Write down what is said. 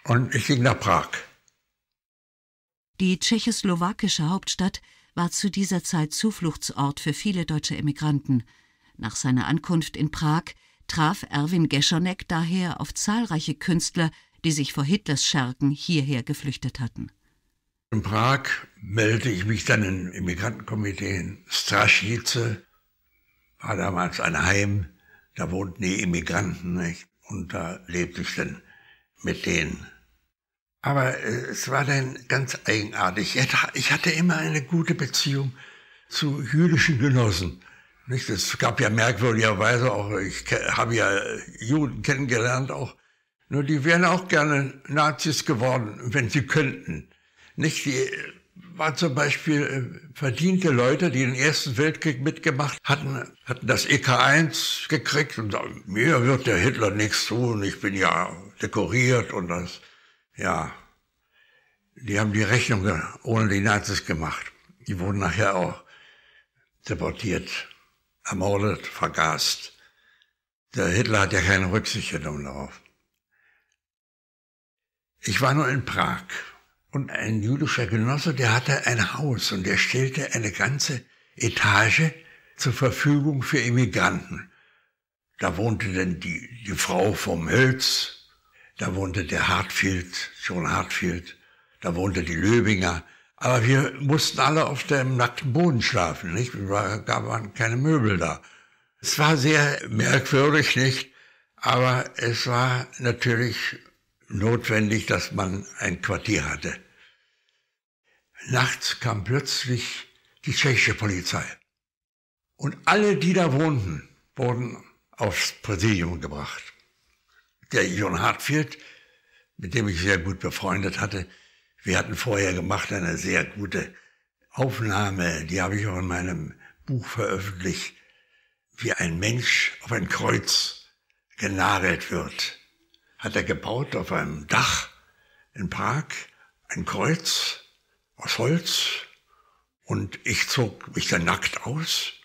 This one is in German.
Und ich ging nach Prag. Die tschechoslowakische Hauptstadt war zu dieser Zeit Zufluchtsort für viele deutsche Emigranten. Nach seiner Ankunft in Prag traf Erwin Geschonek daher auf zahlreiche Künstler, die sich vor Hitlers Schergen hierher geflüchtet hatten. In Prag meldete ich mich dann im Immigrantenkomitee in Straschnice, war damals ein Heim, da wohnten die Immigranten, nicht? Und da lebte ich dann mit denen. Aber es war dann ganz eigenartig. Ich hatte immer eine gute Beziehung zu jüdischen Genossen. Nicht? Es gab ja merkwürdigerweise auch, ich habe ja Juden kennengelernt auch, nur die wären auch gerne Nazis geworden, wenn sie könnten. Nicht? Die waren zum Beispiel verdiente Leute, die den Ersten Weltkrieg mitgemacht hatten das EK1 gekriegt und sagten, mir wird der Hitler nichts tun, ich bin ja dekoriert und das, ja. Die haben die Rechnung ohne die Nazis gemacht. Die wurden nachher auch deportiert, ermordet, vergast. Der Hitler hat ja keine Rücksicht genommen darauf. Ich war nur in Prag und ein jüdischer Genosse, der hatte ein Haus und der stellte eine ganze Etage zur Verfügung für Immigranten. Da wohnte dann die Frau vom Hölz, da wohnte der Hartfield, John Hartfield, da wohnte die Löbinger. Aber wir mussten alle auf dem nackten Boden schlafen, nicht? Es waren keine Möbel da. Es war sehr merkwürdig, nicht? Aber es war natürlich notwendig, dass man ein Quartier hatte. Nachts kam plötzlich die tschechische Polizei. Und alle, die da wohnten, wurden aufs Präsidium gebracht. Der John Hartfield, mit dem ich sehr gut befreundet hatte, wir hatten vorher gemacht eine sehr gute Aufnahme, die habe ich auch in meinem Buch veröffentlicht, wie ein Mensch auf ein Kreuz genagelt wird. Hat er gebaut auf einem Dach in Prag, ein Kreuz aus Holz, und ich zog mich dann nackt aus